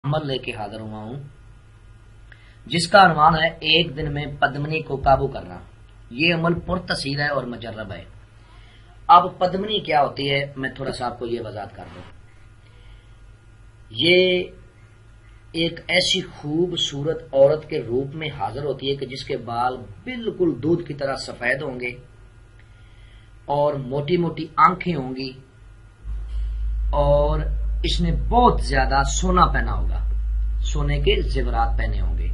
عمل لے کے حاضر ہوا ہوں جس کا عنوان ہے ایک دن میں پدمنی کو قابو کرنا۔ یہ عمل پرتاثیر ہے اور مجرب ہے۔ اب پدمنی کیا ہوتی ہے میں تھوڑا سا آپ کو یہ وضاحت کر دوں۔ یہ ایک ایسی خوبصورت عورت کے روپ میں حاضر ہوتی ہے کہ جس کے بال بالکل دودھ کی طرح سفید ہوں گے اور موٹی موٹی آنکھیں ہوں گی اور اس نے بہت زیادہ سونا پہنا ہوگا، سونے کے زیورات پہنے ہوں گے۔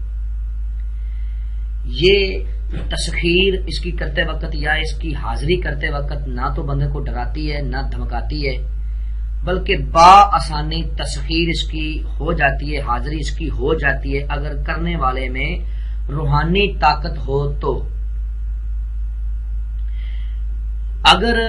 یہ تسخیر اس کی کرتے وقت یا اس کی حاضری کرتے وقت نہ تو بندے کو ڈراتی ہے نہ دھمکاتی ہے، بلکہ بآسانی تسخیر اس کی ہو جاتی ہے، حاضری اس کی ہو جاتی ہے اگر کرنے والے میں روحانی طاقت ہو تو۔ اگر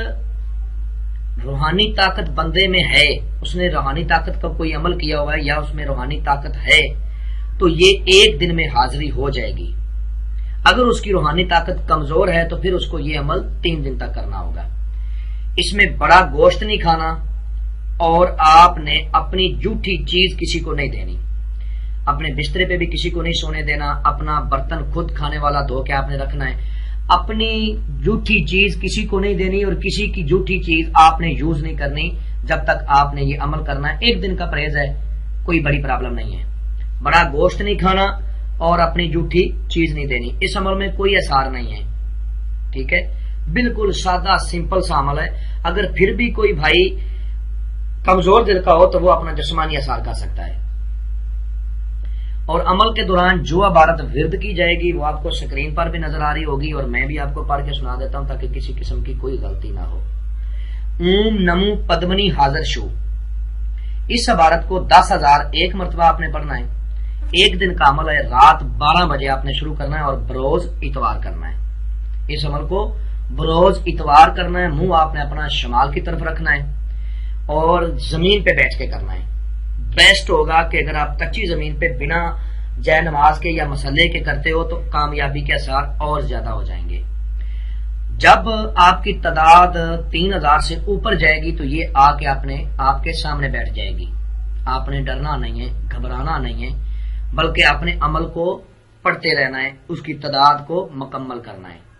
روحانی طاقت بندے میں ہے، اس نے روحانی طاقت کا کوئی عمل کیا ہوا ہے یا اس میں روحانی طاقت ہے تو یہ ایک دن میں حاضری ہو جائے گی۔ اگر اس کی روحانی طاقت کمزور ہے تو پھر اس کو یہ عمل 3 دن تک کرنا ہوگا۔ اس میں بڑا گوشت نہیں کھانا اور آپ نے اپنی جھوٹی چیز کسی کو نہیں دینی، اپنے بسترے پہ بھی کسی کو نہیں سونے دینا، اپنا برتن خود کھانے والا دھو کے آپ نے رکھنا ہے، اپنی جھوٹی چیز کسی کو نہیں دینی اور کسی کی جھوٹی چیز آپ نے یوز نہیں کرنی جب تک آپ نے یہ عمل کرنا ہے۔ 1 دن کا پرہیز ہے، کوئی بڑی پرابلم نہیں ہے۔ بڑا گوشت نہیں کھانا اور اپنی جھوٹی چیز نہیں دینی، اس عمل میں کوئی اثار نہیں ہے، ٹھیک ہے، بالکل سادہ سمپل سا عمل ہے۔ اگر پھر بھی کوئی بھائی کمزور دل کا ہو تو وہ اپنا جسمانی اثار کر سکتا ہے۔ اور عمل کے دوران جو عبارت ورد کی جائے گی وہ آپ کو سکرین پر بھی نظر آ رہی ہوگی اور میں بھی آپ کو پڑھ کے سنا دیتا ہوں تاکہ کسی قسم کی کوئی غلطی نہ ہو۔ اوم نمو پدمنی حاضر شو، اس عبارت کو 10,001 مرتبہ آپ نے پڑھنا ہے۔ 1 دن کا عمل ہے، رات 12 بجے آپ نے شروع کرنا ہے اور بروز اتوار کرنا ہے۔ اس عمل کو بروز اتوار کرنا ہے، منہ آپ نے اپنا شمال کی طرف رکھنا ہے اور زمین پہ بیٹھ کے کرنا ہے۔ بیسٹ ہوگا کہ اگر آپ کچی زمین پہ بنا جے نماز کے یا مسلح کے کرتے ہو تو کامیابی کے اثار اور زیادہ ہو جائیں گے۔ جب آپ کی تعداد 3,000 سے اوپر جائے گی تو یہ آ کے آپ کے سامنے بیٹھ جائے گی۔ آپ نے ڈرنا نہیں ہے، گھبرانا نہیں ہے، بلکہ اپنے عمل کو پڑھتے رہنا ہے، اس کی تعداد کو مکمل کرنا ہے۔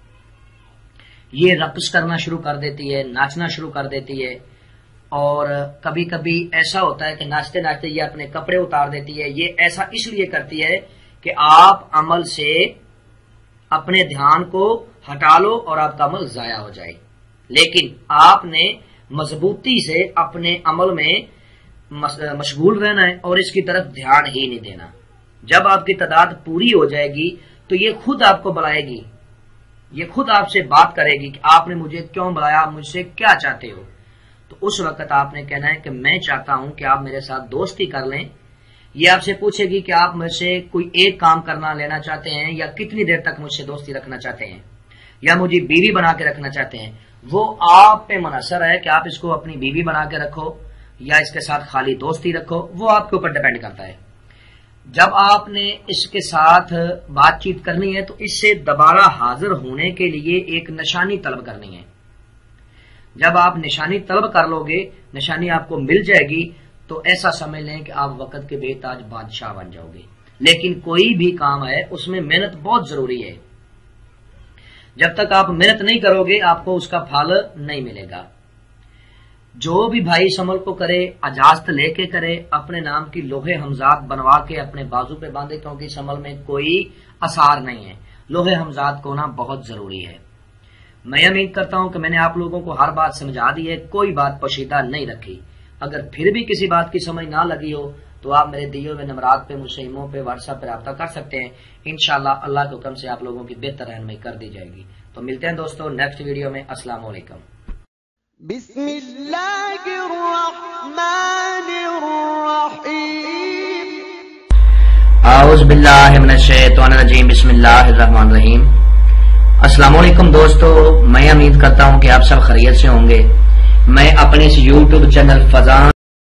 یہ رقص کرنا شروع کر دیتی ہے، ناچنا شروع کر دیتی ہے اور کبھی کبھی ایسا ہوتا ہے کہ ناچتے ناچتے یہ اپنے کپڑے اتار دیتی ہے۔ یہ ایسا اس لیے کرتی ہے کہ آپ عمل سے اپنے دھیان کو ہٹا لو اور آپ کا عمل ضائع ہو جائے، لیکن آپ نے مضبوطی سے اپنے عمل میں مشغول رہنا ہے اور اس کی طرف دھیان ہی نہیں دینا۔ جب آپ کی تعداد پوری ہو جائے گی تو یہ خود آپ کو بلائے گی، یہ خود آپ سے بات کرے گی کہ آپ نے مجھے کیوں بلایا، مجھ سے کیا چاہتے ہو۔ تو اس وقت آپ نے کہنا ہے کہ میں چاہتا ہوں کہ آپ میرے ساتھ دوستی کر لیں۔ یہ آپ سے پوچھے گی کہ آپ مجھ سے کوئی ایک کام کرنا لینا چاہتے ہیں یا کتنی دیر تک مجھ سے دوستی رکھنا چاہتے ہیں یا مجھے بیوی بنا کے رکھنا چاہتے ہیں۔ وہ آپ پہ منحصر ہے کہ آپ اس کو اپنی بیوی بنا کے رکھو یا اس کے ساتھ خالی دوستی رکھو، وہ آپ کے اوپر ڈیپینڈ کرتا ہے۔ جب آپ نے اس کے ساتھ بات چیت کرنی ہے تو اس سے دوبارہ حاضر ہونے کے لیے ایک نشانی طلب کرنی ہے۔ جب آپ نشانی طلب کر لو گے، نشانی آپ کو مل جائے گی تو ایسا سمجھ لیں کہ آپ وقت کے بے تاج بادشاہ بن جاؤ گے۔ لیکن کوئی بھی کام ہے اس میں محنت بہت ضروری ہے، جب تک آپ محنت نہیں کرو گے آپ کو اس کا پھل نہیں ملے گا۔ جو بھی بھائی اس عمل کو کرے اجازت لے کے کرے، اپنے نام کی لوہے حمزات بنوا کے اپنے بازو پہ باندھے، کیونکہ اس عمل میں کوئی اثار نہیں ہے، لوہے حمزات کو ہونا بہت ضروری ہے۔ میں امید کرتا ہوں کہ میں نے آپ لوگوں کو ہر بات سمجھا دی ہے، کوئی بات پوشیدہ نہیں رکھی۔ اگر پھر بھی کسی بات کی سمجھ نہ لگی ہو تو آپ میرے دیے ہوئے نمبرات پہ، مجھ سے ایمو پہ، واٹس ایپ پہ رابطہ کر سکتے ہیں۔ انشاءاللہ اللہ کے حکم سے آپ لوگوں کی بہتر رہنمائی کر دی جائے گی۔ تو ملتے ہیں دوستوں نیکسٹ ویڈیو میں۔ السلام علیکم۔ بسم اللہ الرحمن الرحیم۔ اعوذ باللہ من الشیطان الرجیم، بسم اللہ الرحمن الرحیم۔ السلام علیکم دوستو، میں امید کرتا ہوں کہ آپ سب خیریت سے ہوں گے۔ میں اپنے اس یوٹیوب چینل فضان